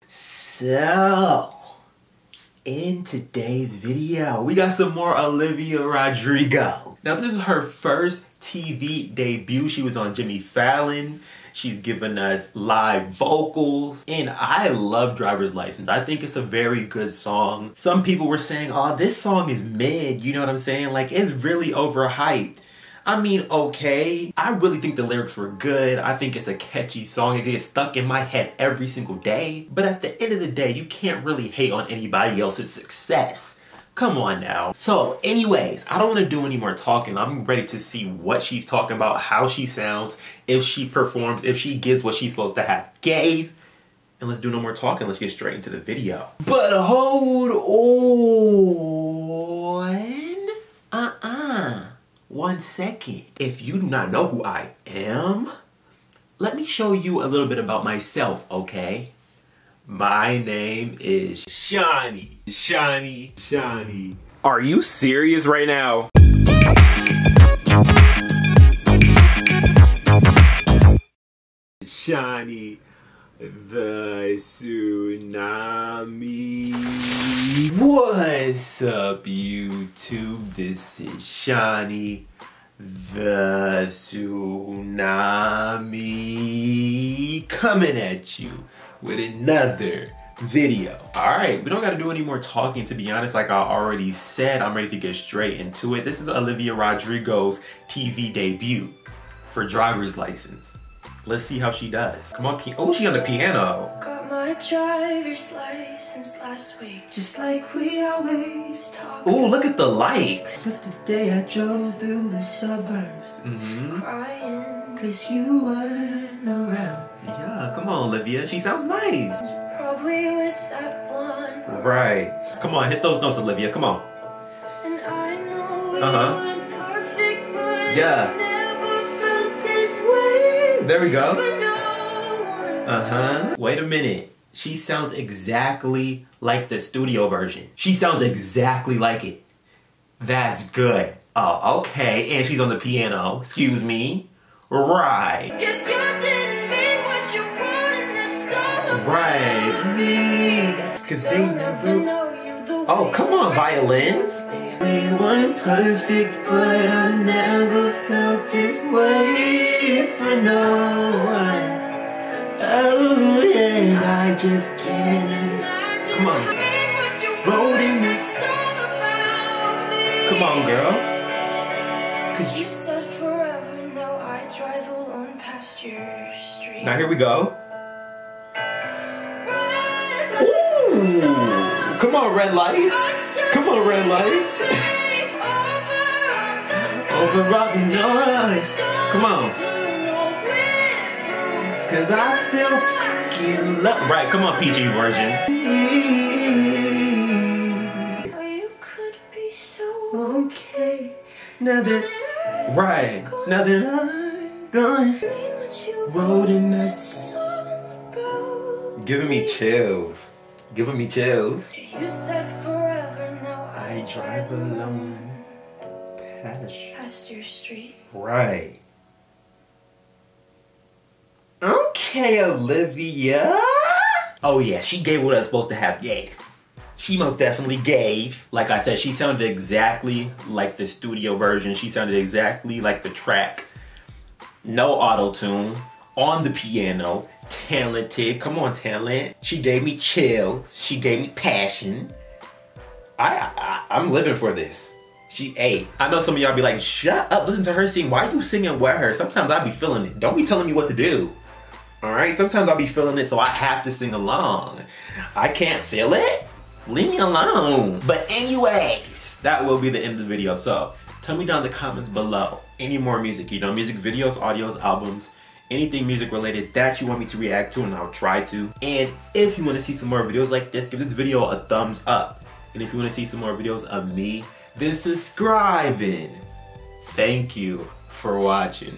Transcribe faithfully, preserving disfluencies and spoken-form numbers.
So, in today's video, we got some more Olivia Rodrigo. Now, this is her first T V debut. She was on Jimmy Fallon. She's given us live vocals. And I love Driver's License. I think it's a very good song. Some people were saying, oh, this song is mid. You know what I'm saying? Like, it's really overhyped. I mean, okay. I really think the lyrics were good. I think it's a catchy song. It gets stuck in my head every single day. But at the end of the day, you can't really hate on anybody else's success. Come on now. So anyways, I don't want to do any more talking. I'm ready to see what she's talking about, how she sounds, if she performs, if she gives what she's supposed to have gave. And let's do no more talking. Let's get straight into the video. But hold on. Uh-uh. One second. If you do not know who I am, let me show you a little bit about myself, okay? My name is Shawnie. Shawnie. Shawnie. Are you serious right now? Shawnie, the Tsunami. What's up, YouTube? This is Shawnie, the Tsunami, coming at you with another video. All right, we don't got to do any more talking, to be honest. Like I already said, I'm ready to get straight into it. This is Olivia Rodrigo's T V debut for Driver's License. Let's see how she does. Come on, oh, she on the piano. Got my driver's license last week, just like we always talk. Oh, look at the lights. But the day I drove through the suburbs, mm-hmm. crying, cause you weren't around. Yeah, come on, Olivia. She sounds nice. Probably with that blonde. Right. Come on, hit those notes, Olivia. Come on. And I know we uh-huh. weren't perfect, but yeah. I never felt this way. There we go. For no one. Uh-huh. Wait a minute. She sounds exactly like the studio version. She sounds exactly like it. That's good. Oh, okay. And she's on the piano. Excuse me. Right. Guess you didn't mean what you wrote in that song. Right. Me. Cause they never know you the oh, come on, violins. We weren't perfect, but I never felt this way for no one. Oh, yeah, I just can't imagine. Come on. Wrote in that song about me. Come on, girl. Cause you said forever, now I drive alone past your street. Now here we go. Ooh. Come on, red lights. Come on, red lights. Over all the noise. Come on. Cause I still fucking love. Right, come on, P G version. You could be so okay. Now that, right. Now that I'm gone. Wrote in that song about. Giving me chills. Giving me chills. You said forever, now I drive alone past, past your street. Right. Okay, Olivia. Oh yeah, she gave what I was supposed to have gave. She most definitely gave. Like I said, she sounded exactly like the studio version. She sounded exactly like the track. No auto-tune. On the piano. Talented. Come on, talent. She gave me chills. She gave me passion. I, I, I'm living for this. She ate. I know some of y'all be like, shut up, listen to her sing. Why are you singing with her? Sometimes I be feeling it. Don't be telling me what to do. All right? Sometimes I'll be feeling it, so I have to sing along. I can't feel it? Leave me alone. But anyways, that will be the end of the video. So tell me down in the comments below any more music, you know, music videos, audios, albums, anything music related that you want me to react to, and I'll try to. And if you want to see some more videos like this, give this video a thumbs up. And if you want to see some more videos of me, then subscribing. Thank you for watching.